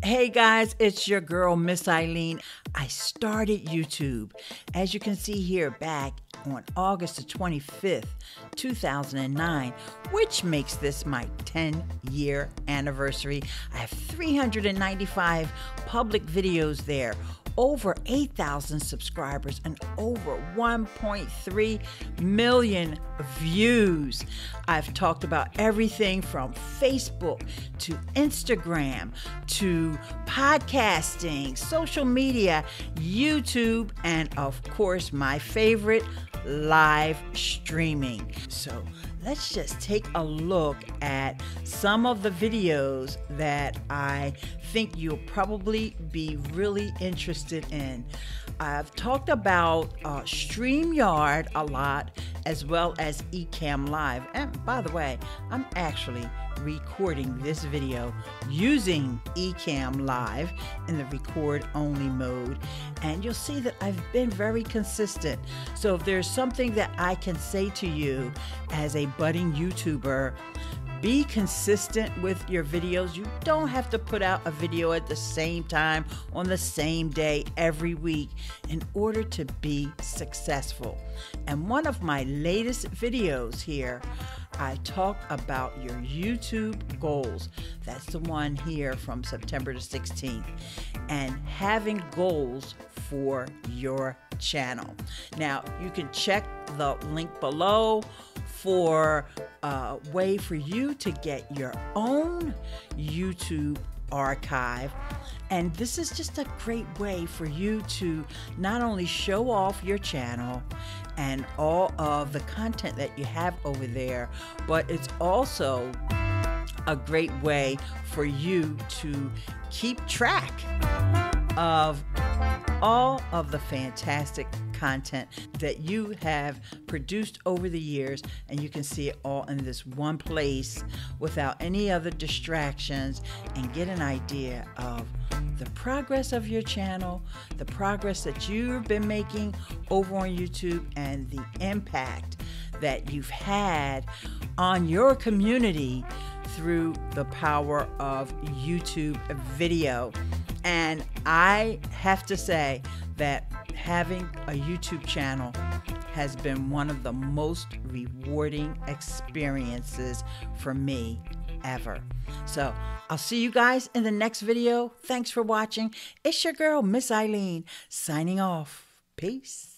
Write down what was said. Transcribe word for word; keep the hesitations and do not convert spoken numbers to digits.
Hey guys, it's your girl, Miss Ileane. I started YouTube, as you can see here, back on August the twenty-fifth, two thousand nine, which makes this my ten year anniversary. I have three hundred ninety-five public videos there, over eight thousand subscribers, and over one point three million views. I've talked about everything from Facebook to Instagram to podcasting, social media, YouTube, and of course my favorite, live streaming. So let's just take a look at some of the videos that I think you'll probably be really interested in. I've talked about uh, Streamyard a lot, as well as EcammLive. And by the way, I'm actually recording this video using EcammLive in the record only mode, and you'll see that I've been very consistent. So if there's something that I can say to you as a budding YouTuber, be consistent with your videos. You don't have to put out a video at the same time on the same day every week in order to be successful. And one of my latest videos here, I talk about your YouTube goals. That's the one here from September the sixteenth, and having goals for your channel. Now, you can check the link below for a way for you to get your own YouTube archive. And this is just a great way for you to not only show off your channel and all of the content that you have over there, but it's also a great way for you to keep track of all of the fantastic content that you have produced over the years, and you can see it all in this one place without any other distractions, and get an idea of the progress of your channel, the progress that you've been making over on YouTube, and the impact that you've had on your community through the power of YouTube video. And I have to say that having a YouTube channel has been one of the most rewarding experiences for me ever. So I'll see you guys in the next video. Thanks for watching. It's your girl, Miss Ileane, signing off. Peace.